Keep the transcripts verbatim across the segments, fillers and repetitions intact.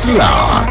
Slug.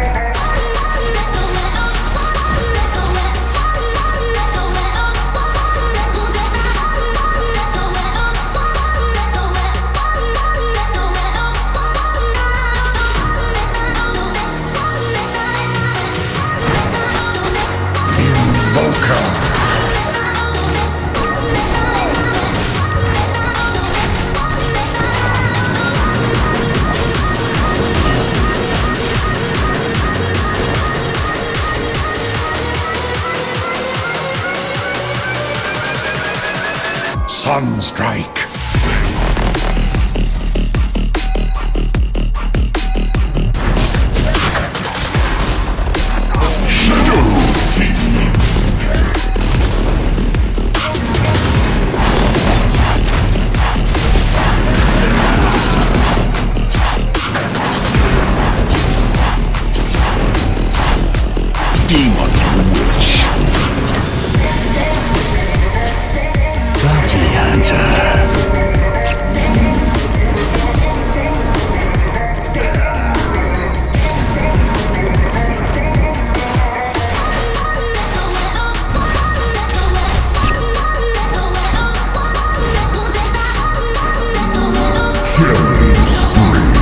Sunstrike. Shadow Fiend. Demon Witch. Bounty Hunter. Killing spree.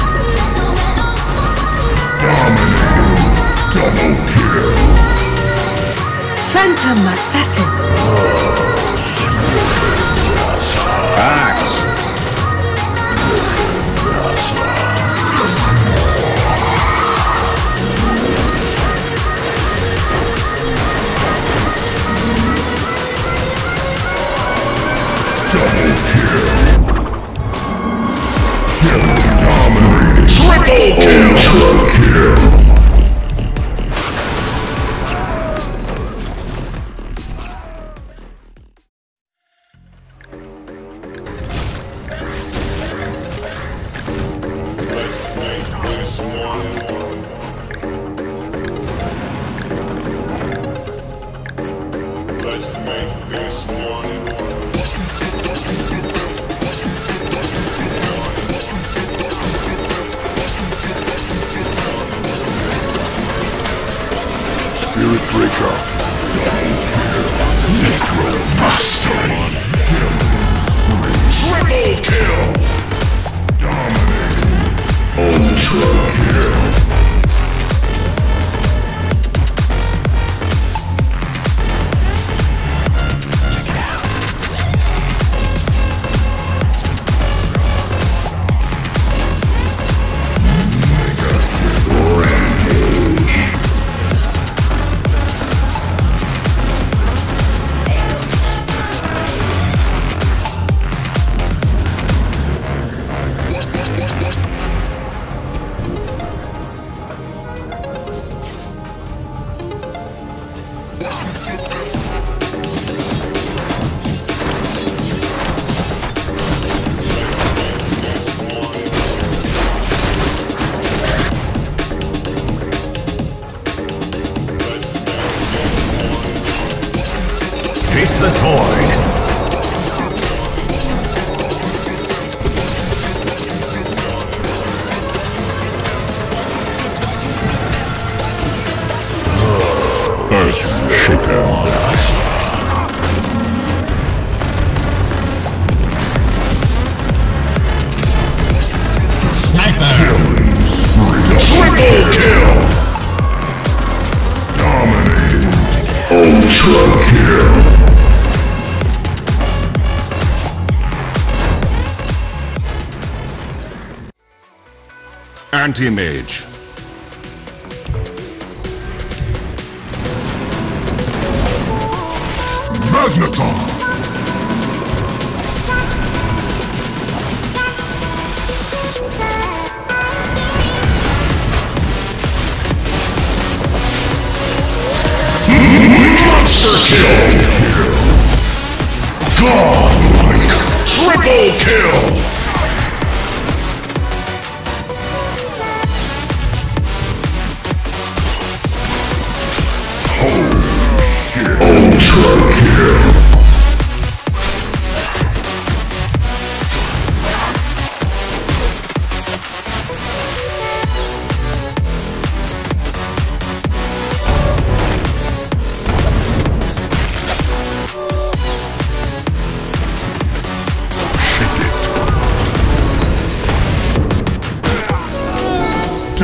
Dominating. Double kill. Phantom Assassin. Axe. Double kill. Killing dominating. Triple kill. Ultra kill. Spirit Breaker. Necro Mastery. Triple kill. Dominating. Ultra kill. Faceless Void. Earth Shaker. Sniper. Triple kill. Dominating. Ultra kill. Anti-Mage. Magneton. Monster kill. Godlike. Triple kill. Ultra kill.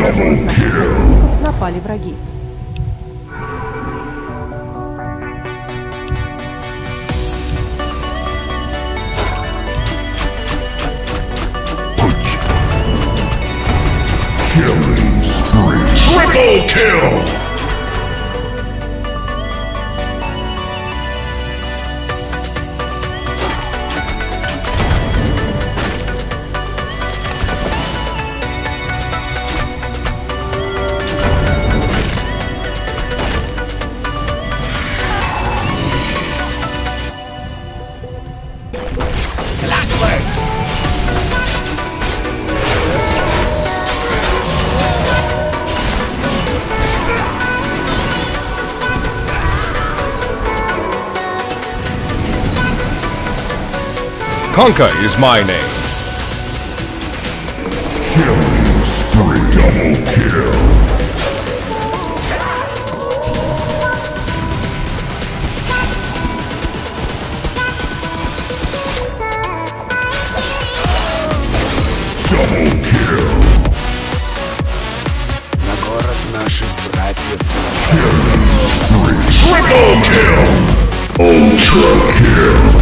Double наших kill. союзников напали враги. Punch. Killing spree. Triple kill. Conquer is my name. Killing spree. Double kill. Double kill. На город наших братьев. Triple kill. Ultra kill.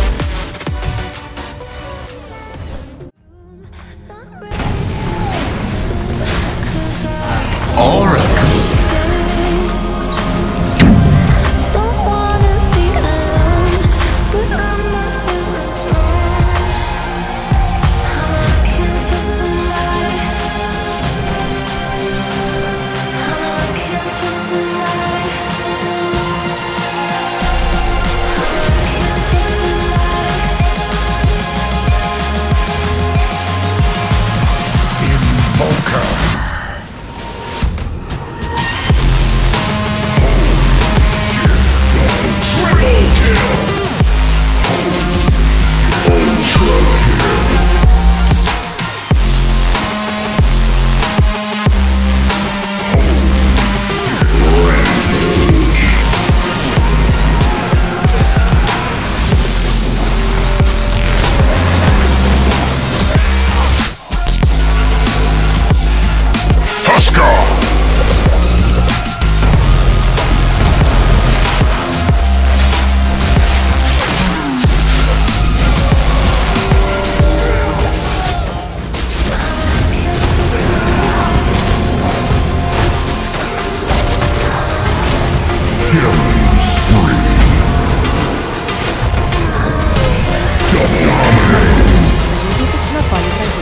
Напали враги.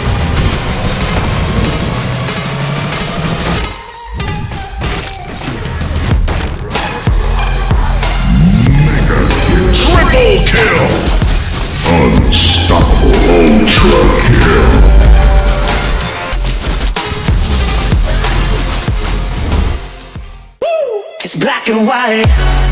Triple kill! Unstoppable ultra kill! It's black and white.